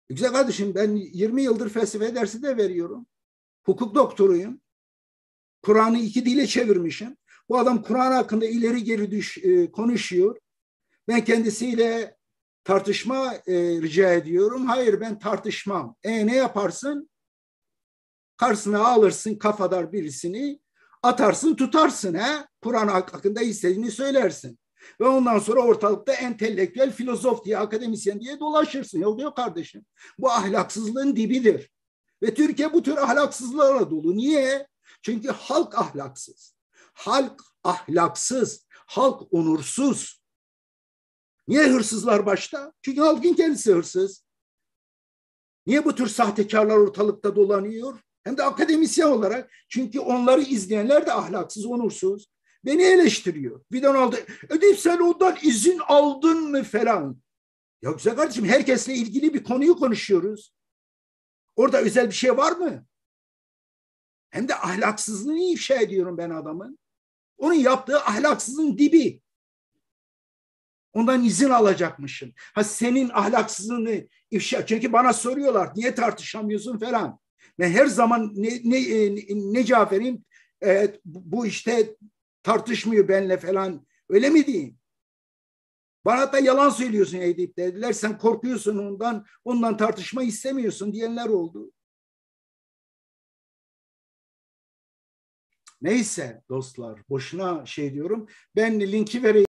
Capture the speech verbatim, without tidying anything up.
Güzel kardeşim, ben yirmi yıldır felsefe dersi de veriyorum. Hukuk doktoruyum. Kur'an'ı iki dile çevirmişim. Bu adam Kur'an hakkında ileri geri düş, e, konuşuyor. Ben kendisiyle tartışma e, rica ediyorum. Hayır, ben tartışmam. E ne yaparsın? Karşısına alırsın kafadar birisini, atarsın tutarsın. He? Kur'an hakkında istediğini söylersin. Ve ondan sonra ortalıkta entelektüel, filozof diye, akademisyen diye dolaşırsın. Ya diyor kardeşim, bu ahlaksızlığın dibidir. Ve Türkiye bu tür ahlaksızlarla dolu. Niye? Çünkü halk ahlaksız. Halk ahlaksız. Halk onursuz. Niye hırsızlar başta? Çünkü halkın kendisi hırsız. Niye bu tür sahtekarlar ortalıkta dolanıyor? Hem de akademisyen olarak. Çünkü onları izleyenler de ahlaksız, onursuz. Beni eleştiriyor. Fidan aldı. Edip sen ondan izin aldın mı falan. Ya güzel kardeşim, herkesle ilgili bir konuyu konuşuyoruz. Orada özel bir şey var mı? Hem de ahlaksızlığını ifşa ediyorum ben adamın. Onun yaptığı ahlaksızlığın dibi. Ondan izin alacakmışım. Ha, senin ahlaksızlığını ifşa. Çünkü bana soruyorlar niye tartışamıyorsun falan. Ben her zaman ne, ne, ne cevap vereyim? E, bu işte tartışmıyor benimle falan. Öyle mi diyeyim? Bana da yalan söylüyorsun Edip dediler. Sen korkuyorsun ondan, ondan tartışma istemiyorsun diyenler oldu. Neyse dostlar, boşuna şey diyorum. Ben linki vereyim.